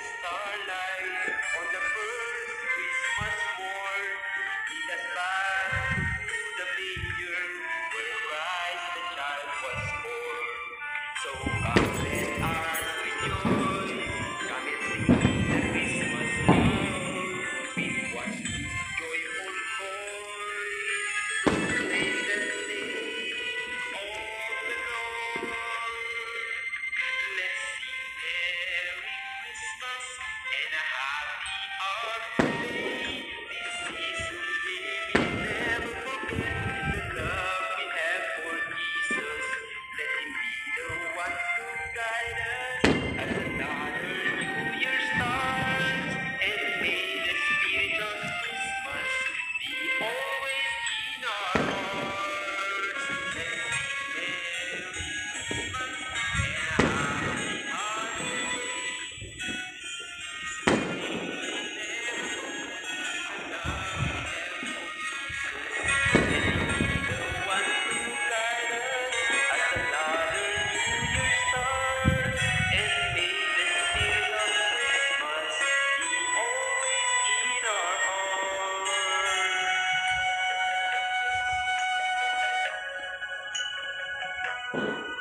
starlight on the first Christmas morn. Lead us back to the manger where Christ the child was born. So come let us rejoice, come and sing the Christmas song. With one joyful voice, proclaim the name of the Lord. Let's sing Merry Christmas and a Happy Holiday. This season we will never forget the love we have for Jesus. Let Him be the one to guide us as another New Year starts. And may the spirit of Christmas be always in our hearts. Let's sing Merry Christmas.